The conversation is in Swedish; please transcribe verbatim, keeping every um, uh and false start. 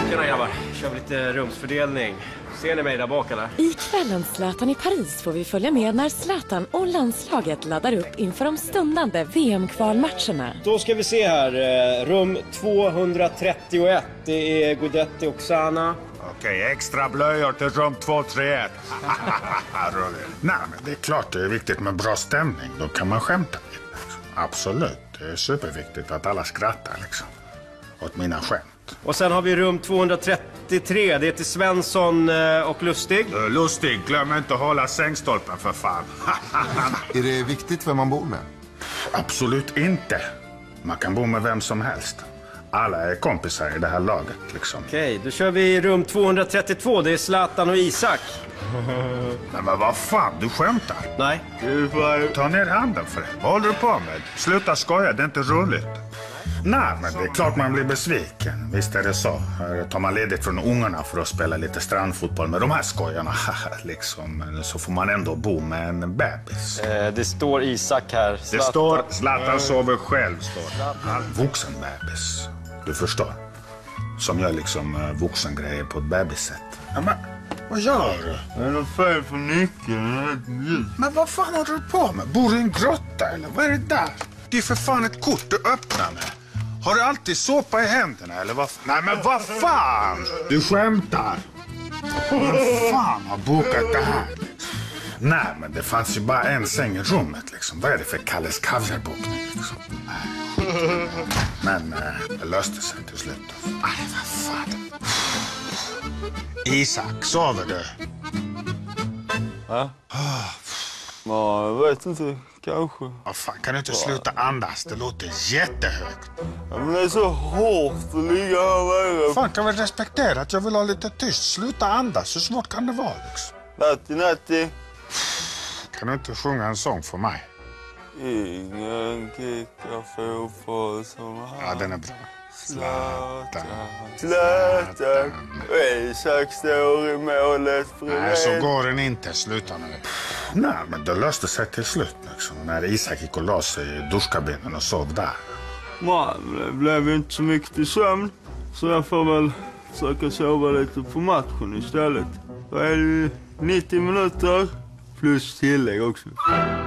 Tjena grabbar, kör vi lite rumsfördelning. Ser ni mig där bak eller? I kvällens Zlatan i Paris får vi följa med när Zlatan och landslaget laddar upp inför de stundande V M-kvalmatcherna. Då ska vi se här, rum tvåhundratrettioett, det är Guidetti och Sana. Okej, extra blöjor till rum tvåhundratrettioett. Nej, men det är klart det är viktigt med bra stämning, då kan man skämta lite. Absolut, det är superviktigt att alla skrattar liksom, åt mina skämt. Och sen har vi rum tvåhundratrettiotre, det är till Svensson och Lustig. Lustig, glöm inte att hålla sängstolpen för fan. Är det viktigt vem man bor med? Absolut inte. Man kan bo med vem som helst. Alla är kompisar i det här laget liksom. Okej, då kör vi rum tvåhundratrettiotvå, det är Zlatan och Isak. Nej, men vad fan, du skämtar? Nej. Du får ta ner handen för det. Vad håller du på med? Sluta skoja, det är inte roligt. Nej, men det är klart man blir besviken. Visst är det så. Här tar man ledigt från ungarna för att spela lite strandfotboll med de här skojarna. liksom. Så får man ändå bo med en bebis. Eh, det står Isak här. Zlatan. Det står Zlatan sover själv. Står. Vuxen bebis. Du förstår. Som gör liksom uh, vuxen grejer på ett bebissätt. Ja, men vad gör du? Det är något fel på nyckeln. Men vad fan har du på med? Bor du i en grotta eller? Vad är det där? Det är för fan ett kort du öppnar med. Har du alltid såpa i händerna eller vad? Nej men vad fan? Du skämtar. Vem fan har bokat det här? Nej men det fanns ju bara en säng i rummet liksom. Vad är det för Kalles kaviarbokning liksom? Men äh, det löste sig till slut. Aj vad fan. Isak, sover du? Ja? Ja, jag vet inte. Kanske. Vad fan, kan du inte sluta andas? Det låter jättehögt. Ja, men det är så hårt att ligga här nere. Fan, kan vi respektera att jag vill ha lite tyst? Sluta andas. Hur svårt kan det vara liksom? Natti, natti. Kan du inte sjunga en sång för mig? Ingen kickar fotboll som han. Ja, den är bra. Zlatan. Zlatan. Isak står i målet. Nej, så går den inte. Sluta nu. Nej, men det löste sig till slut liksom. När Isak gick och la sig i duschkabinen och sov där. Nej, det blev inte så mycket till sömn. Så jag får väl försöka sova lite på matchen istället. Då är det nittio minuter plus tillägg också.